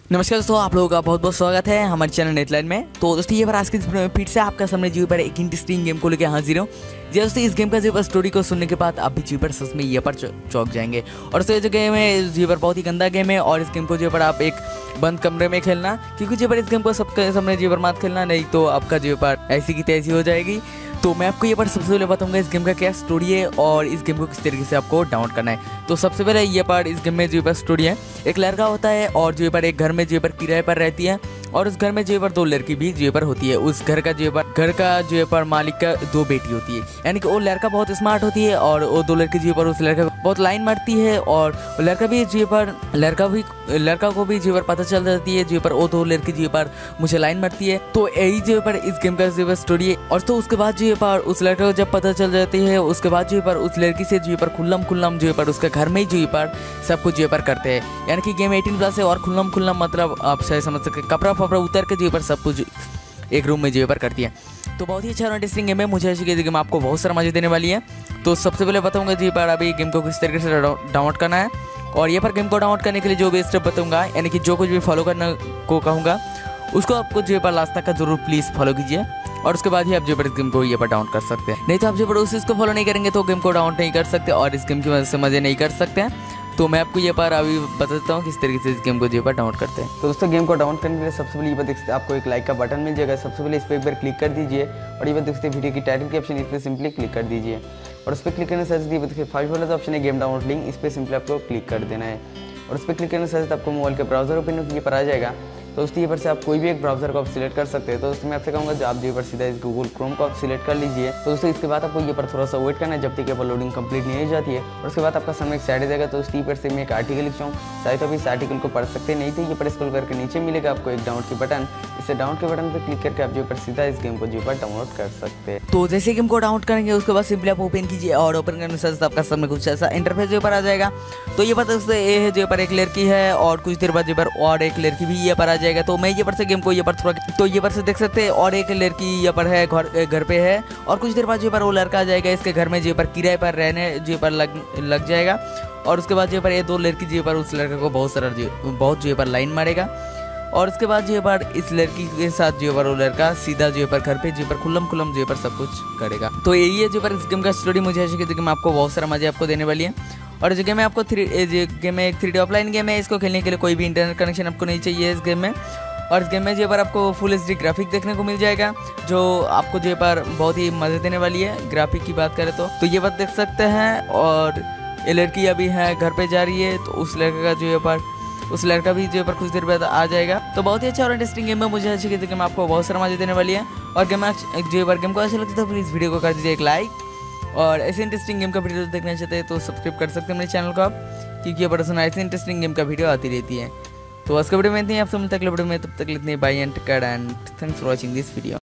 नमस्कार दोस्तों, आप लोगों का बहुत बहुत स्वागत है हमारे चैनल नेटलाइन में। तो दोस्तों ये बार आज की इस वीडियो में फिर से आपका सामने जी पर एक इंटरेस्टिंग गेम को लेकर हाजिर हूँ। जी दोस्तों, इस गेम का जी पर स्टोरी को सुनने के बाद आप भी जी पर सच में ये पर चौंक जाएंगे। और दोस्तों ये जो गेम है जी पर बहुत ही गंदा गेम है और इस गेम को जी पर आप एक बंद कमरे में खेलना, क्योंकि जी पर इस गेम को सबके सामने जी पर मत खेलना, नहीं तो आपका जी पर ऐसी की तैसी हो जाएगी। तो मैं आपको ये पर सबसे पहले बताऊंगा इस गेम का क्या स्टोरी है और इस गेम को किस तरीके से आपको डाउनलोड करना है। तो सबसे पहले ये पर इस गेम में जो पर स्टोरी है, एक लड़का होता है और जो पर एक घर में जो पर किराए पर रहती है और उस घर में जो पर दो लड़की भी जो पर होती है। उस घर का जो पर मालिक का दो बेटी होती है, यानी कि वो लड़का बहुत स्मार्ट होती है और वो दो लड़की जो पर उस लड़का बहुत लाइन मारती है और लड़का को भी जो पर पता चल जाती है जो पर वो दो लड़की जो पर मुझे लाइन मारती है। तो यही जो पर इस गेम का जो पर स्टोरी है। और तो उसके बाद जो पर उस लड़का को जब पता चल जाती है, उसके बाद जो पर उस लड़की से जो पर खुल्लम जो पर उसके घर में जो पर सब कुछ जो पर करते हैं, यानी कि गेम 18+ है और खुल्लम मतलब आप शायद समझ सकते, कपड़ा फपड़ा उतर के जो पर सब कुछ एक रूम में जो पर करती है। तो बहुत ही अच्छा और इंटरेस्टिंग गेम है, मुझे ऐसी गेम आपको बहुत सारा मजे देने वाली है। तो सबसे पहले बताऊंगा जी पर अभी गेम को किस तरीके से डाउनलोड करना है और ये पर गेम को डाउनलोड करने के लिए जो भी स्टेप बताऊंगा, यानी कि जो कुछ भी फॉलो करने को कहूँगा उसको आपको जो पर लास्ट तक का जरूर प्लीज़ फॉलो कीजिए और उसके बाद ही आप जो पर इस गेम को ये पर डाउनलोड कर सकते हैं। नहीं तो आप जो पर उस चीज़ को फॉलो नहीं करेंगे तो गेम को डाउनलोड नहीं कर सकते और इस गेम की वजह से मजे नहीं कर सकते हैं। तो मैं आपको ये पर अभी बता देता हूँ किस तरीके से इस गेम को जो पर डाउनलोड करते हैं। तो दोस्तों गेम को डाउनलोड करने के लिए सबसे पहले ये बात देख सकते हैं, आपको एक लाइक का बटन मिल जाएगा। सबसे पहले इस पर एक बार क्लिक कर दीजिए और ये बात देख सकते हैं वीडियो की टाइटल के ऑप्शन, इस पर सिंपली क्लिक कर दीजिए और उस पर क्लिक करने से देखिए फर्स्ट वाला जो ऑप्शन है गेम डाउनलोड लिंक, इस पर सिंपली आपको क्लिक कर देना है और उस पर क्लिक करने से आपको मोबाइल के ब्राउजर ओपन ये पर आ जाएगा। तो दोस्तों ये पर से आप कोई भी एक ब्राउजर को आप सिलेक्ट कर सकते हैं। तो दोस्तों मैं आपसे कहूँगा जो आप जो पर सीधा इस गूगल क्रोम को आप सिलेक्ट कर लीजिए। तो दोस्तों इसके बाद आपको ये पर थोड़ा सा वेट करना है जब तक ये पर लोडिंग कंप्लीट नहीं हो जाती है और उसके बाद आपका सामने एक साइड जाएगा। तो दोस्तों पर से मैं एक आर्टिकल लिखता हूँ, चाहे तो आप इस आर्टिकल को पढ़ सकते नहीं तो ये पर स्क्रॉल करके नीचे मिलेगा आपको एक डाउनलोड की बटन, इसे डाउनलोड के बटन पर क्लिक करके आप जो पर सीधा इस गेम को जो पर डाउनलोड कर सकते हैं। तो जैसे गेम को डाउनलोड करेंगे उसके बाद सिंपली आप ओपन कीजिए और ओपन करने से आपका सामने कुछ ऐसा इंटरफेस जो पर आ जाएगा। तो ये पता ये है जो पर एक लड़की है और कुछ देर बाद जो पर और एक लड़की भी ये पर आ जाएगा। तो मैं ये पर से गेम को ये पर थोड़ा तो ये पर से देख सकते हैं और एक लड़की ये पर है घर पे है और कुछ देर बाद जो पर वो लड़का आ जाएगा इसके घर में जो पर किराए पर रहने जो पर लग जाएगा और उसके बाद जो पर ये दो लड़की जो पर उस लड़के को बहुत जो पर लाइन मारेगा और उसके बाद जो पर इस लड़की के साथ जो पर वो लड़का सीधा जो पर घर पे जो पर खुल्लम जो पर सब कुछ करेगा। तो यही है जो पर इस गेम का स्टोरी। मुझे ऐसी गेम आपको बहुत सारा मजे आपको देने वाली है और जो गेम है आपको गेम में एक 3D ऑफलाइन गेम है। इसको खेलने के लिए कोई भी इंटरनेट कनेक्शन आपको नहीं चाहिए इस गेम में। और इस गेम में जो पर आपको फुल HD ग्राफिक देखने को मिल जाएगा जो आपको जो पर बहुत ही मजे देने वाली है। ग्राफिक की बात करें तो ये बात देख सकते हैं और ये लड़की अभी है घर पे जा रही है तो उस लड़के का जो पर उस लड़का भी जो पर कुछ देर बाद आ जाएगा। तो बहुत ही अच्छा और इंटरेस्टिंग गेम है, मुझे अच्छी गेम आपको बहुत सारा मजे देने वाली है। और गेम को अच्छा लगता है तो प्लीज़ वीडियो को कर दीजिए एक लाइक और ऐसे इंटरेस्टिंग गेम का वीडियो देखना चाहते हैं तो सब्सक्राइब कर सकते हैं मेरे चैनल को आप, क्योंकि ये पर्सन ऐसे इंटरेस्टिंग गेम का वीडियो आती रहती है। तो आज का वीडियो में इतनी, आपसे मिलता है अगले वीडियो में, तब तक इतनी bye and thanks for watching this video.